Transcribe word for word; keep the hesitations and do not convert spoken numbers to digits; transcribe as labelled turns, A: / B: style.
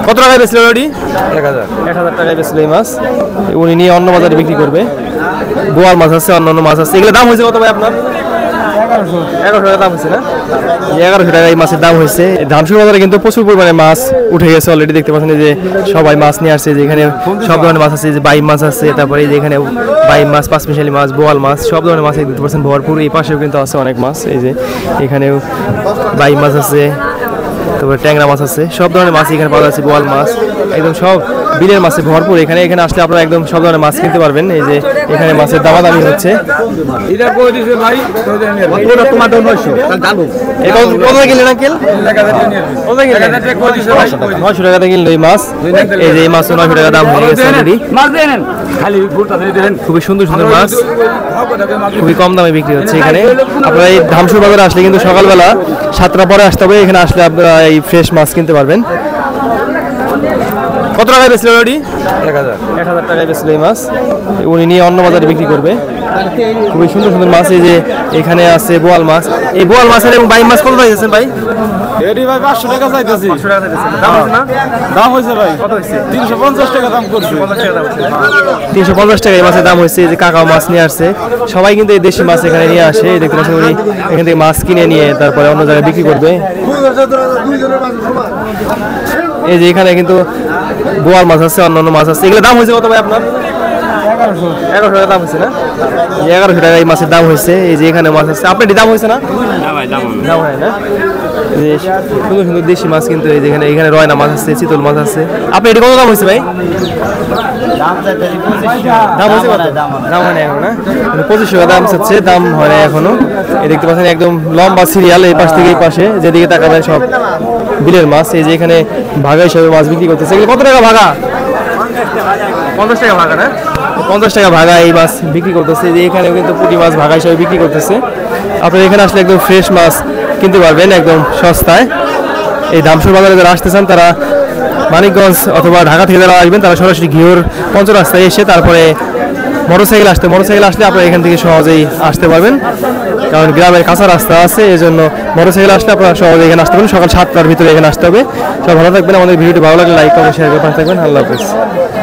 A: কত টাকায় বেচলেন ওটি? এক হাজার এক হাজার টাকায় বেচলো এই মাছ। উনি নিয়ে অন্য বাজারে বিক্রি করবে। বোয়াল মাছ আছে, অন্য অন্য মাছ আছে। এগুলো দাম হয়েছে কত ভাই আপনার? এগারোশো এগারোশো টাকা দাম হয়েছে না? এগারোশো টাকা এই মাছের দাম হয়েছে। ধামসুর বাজারে কিন্তু প্রচুর পরিমাণে মাছ উঠে গেছে অলরেডি। দেখতে পাচ্ছেন যে সবাই মাছ নিয়ে আসছে। যেখানে সব ধরনের মাছ আছে, যে বাইম মাছ আছে, তারপরে যেখানে বাইম মাছ, পাঁচমিশালি মাছ, বোয়াল মাছ, সব ধরনের মাছ দেখতে পাচ্ছেন ভরপুর। এই পাশেও কিন্তু আছে অনেক মাছ। এই যে এখানেও বাইম মাছ আছে, তারপরে ট্যাংরা মাছ আছে, সব ধরনের মাছ এখানে পাওয়া যাচ্ছে। বোয়াল মাছ একদম সব বিলের মাছে ভরপুর। এখানে এখানে আসলে আপনারা একদম সব ধরনের মাছ কিনতে পারবেন। এই যে এখানে মাছের দামাদামি হচ্ছে। নয়শো টাকা কিনলো এই মাছ। এই যে এই মাছ নয়শো টাকা দাম হয়ে গেছে অলরেডি। খুবই সুন্দর সুন্দর মাছ, খুবই কম দামে বিক্রি হচ্ছে এখানে। আপনারা এই ধামসুর বাজারে আসলে কিন্তু সকালবেলা সাতটা পরে আসতে হবে। এখানে আসলে আপনারা এই ফ্রেশ মাছ কিনতে পারবেন। কত টাকায় বেচলেন ওটি? এক হাজার এক হাজার টাকায় বেচলো এই মাছ। উনি নিয়ে অন্য বাজারে বিক্রি করবে। খুবই সুন্দর সুন্দর মাছ। এই যে এখানে আছে বোয়াল মাছ। এই বোয়াল মাছের এবং বাইম মাছ কত চাইছেন ভাই?
B: এডি ভাই পাঁচশো টাকা চাইতেছি।
A: পাঁচশো টাকা চাইতেছেন। দাম হয়েছে না?
B: দাম হয়েছে ভাই।
A: কত হয়েছে?
B: তিনশো পঞ্চাশ টাকা দাম করছে।
A: তিনশো পঞ্চাশ টাকা এই মাছের দাম হয়েছে। এই যে কাকাও মাছ নিয়ে আসছে। সবাই কিন্তু এই দেশি মাছ এখানে নিয়ে আসে। দেখতে পাচ্ছেন উনি এখান থেকে মাছ কিনে নিয়ে তারপরে অন্য জায়গায় বিক্রি করবে। এই যে এখানে কিন্তু বোয়াল মাছ আছে, অন্য অন্য মাছ আছে। এগুলো দাম হয়েছে কত ভাই আপনার? এগারোশো টাকা দাম হয়েছে না? এগারোশো টাকা এই মাছের দাম হয়েছে। এই যে এখানে মাছ আছে। আপনার দাম হয়েছে না? দাম হয় না। যে সুন্দর সুন্দর দেশি মাছ কিন্তু এই যেখানে এখানে রয়না মাছ আছে, চিতল মাছ আছে। আপনার এটি কত দাম হয়েছে ভাই? দাম হয়েছে কত? দাম হয় না এখন না? পঁচিশশো টাকা দাম চাচ্ছে, দাম হয় না এখনো। এই দেখতে পাচ্ছেন একদম লম্বা সিরিয়াল, এই পাশ থেকে এই পাশে যেদিকে তাকাবেন সব বিলের মাছ। এই যে এখানে ভাগা হিসাবে মাছ বিক্রি করতেছে। এগুলো কত টাকা ভাগা? পঞ্চাশ টাকা ভাগা না? পঞ্চাশ টাকা ভাগা এই মাছ বিক্রি করতেছে। যে এখানেও কিন্তু পুঁটি মাছ ভাগা হিসাবে বিক্রি করতেছে। আপনারা এখানে আসলে একদম ফ্রেশ মাছ কিনতে পারবেন একদম সস্তায়। এই ধামসুর বাজারে যারা আসতে চান তারা মানিকগঞ্জ অথবা ঢাকা থেকে যারা আসবেন তারা সরাসরি ঘিওর পঞ্চ রাস্তায় এসে তারপরে মোটরসাইকেল আসতে মোটরসাইকেল আসলে আপনারা এখান থেকে সহজেই আসতে পারবেন। কারণ গ্রামের কাঁচা রাস্তা আছে, এই জন্য মোটরসাইকেল আসলে আপনারা সহজে এখানে আসতে পারেন। সকাল সাতটার ভিতরে এখানে আসতে হবে। সব ভালো থাকবেন। আমাদের ভিডিওটি ভালো লাগলে লাইক করবেন, শেয়ার করে পাশে থাকবেন। আল্লাহ হাফেজ।